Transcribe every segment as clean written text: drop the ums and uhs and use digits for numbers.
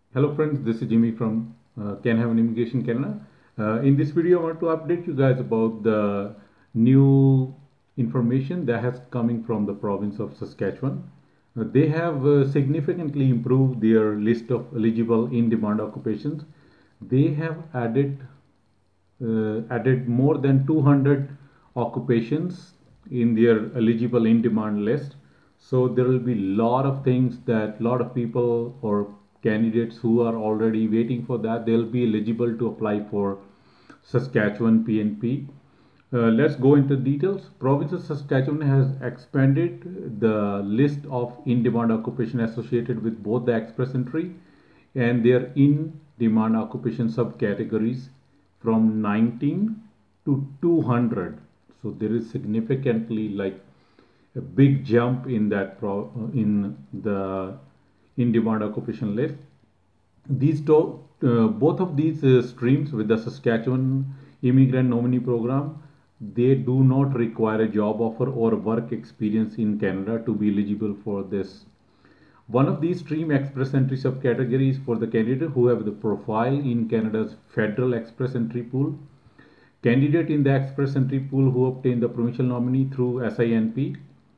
Hello friends, this is Jimmy from Can Have an Immigration Canada. In this video, I want to update you guys about the new information that has coming from the province of Saskatchewan. They have significantly improved their list of eligible in-demand occupations. They have added more than 200 occupations in their eligible in-demand list. So there will be a lot of things that a lot of people or candidates who are already waiting for that, they'll be eligible to apply for Saskatchewan PNP. Let's go into details. Province of Saskatchewan has expanded the list of in-demand occupation associated with both the express entry and their in-demand occupation subcategories from 19 to 200. So there is significantly like a big jump in that in the in-demand occupation list. Both of these streams with the Saskatchewan Immigrant Nominee Program, they do not require a job offer or work experience in Canada to be eligible for this. One of these stream express entry subcategories for the candidate who have the profile in Canada's federal express entry pool. Candidate in the express entry pool who obtain the provincial nominee through SINP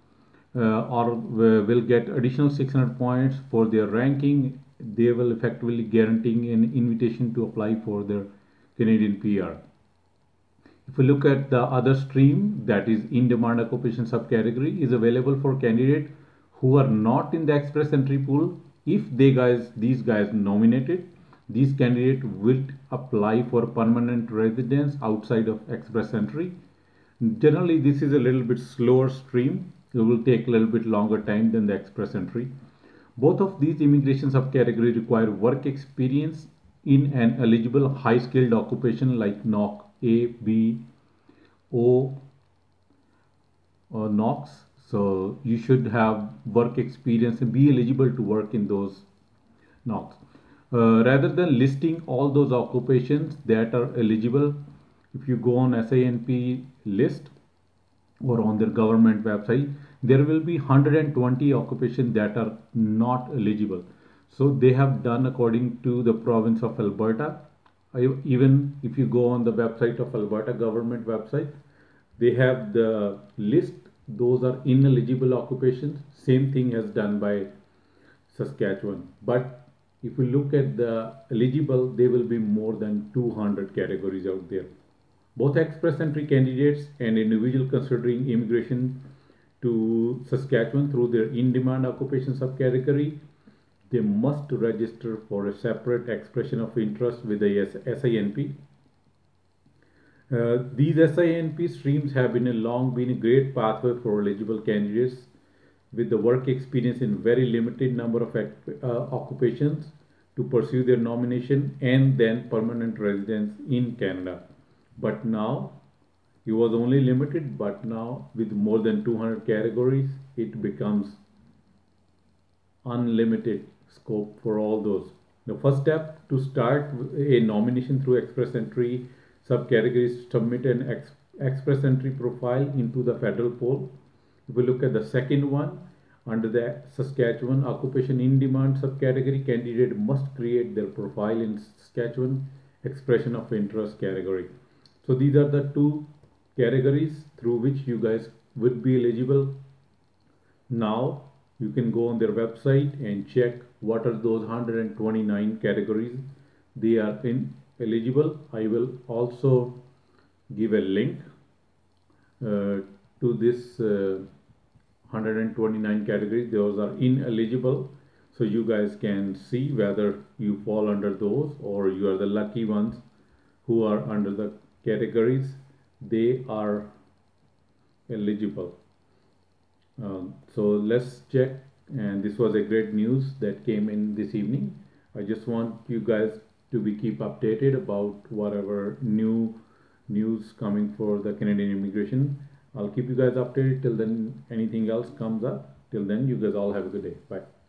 or will get additional 600 points for their ranking. They will effectively guaranteeing an invitation to apply for their Canadian PR. If we look at the other stream, that is in-demand occupation subcategory, is available for candidates who are not in the express entry pool. If these guys nominated, these candidates will apply for permanent residence outside of express entry. Generally, this is a little bit slower stream. It will take a little bit longer time than the express entry. Both of these immigration subcategories require work experience in an eligible high-skilled occupation like NOC A, B, O, or NOCs. So you should have work experience and be eligible to work in those NOCs. Rather than listing all those occupations that are eligible, if you go on SINP list or on their government website, there will be 120 occupations that are not eligible. So they have done according to the province of Alberta. Even if you go on the website of Alberta government website, they have the list. Those are ineligible occupations. Same thing has done by Saskatchewan. But if we look at the eligible, there will be more than 200 categories out there. Both express entry candidates and individuals considering immigration to Saskatchewan through their in-demand occupation subcategory, they must register for a separate expression of interest with the SINP. These SINP streams have been a great pathway for eligible candidates with the work experience in very limited number of occupations to pursue their nomination and then permanent residence in Canada. But now it was only limited, but now with more than 200 categories, it becomes unlimited scope for all those. The first step to start a nomination through express entry subcategory is to submit an express entry profile into the federal poll. If we look at the second one, under the Saskatchewan occupation in demand subcategory, candidate must create their profile in Saskatchewan expression of interest category. So these are the two categories through which you guys would be eligible. Now you can go on their website and check what are those 129 categories they are eligible. I will also give a link to this 129 categories. Those are ineligible, so you guys can see whether you fall under those or you are the lucky ones who are under the categories they are eligible. So let's check, and this was a great news that came in this evening. I just want you guys to be keep updated about whatever new news coming for the Canadian immigration. I'll keep you guys updated till then anything else comes up. Till then, you guys all have a good day. Bye.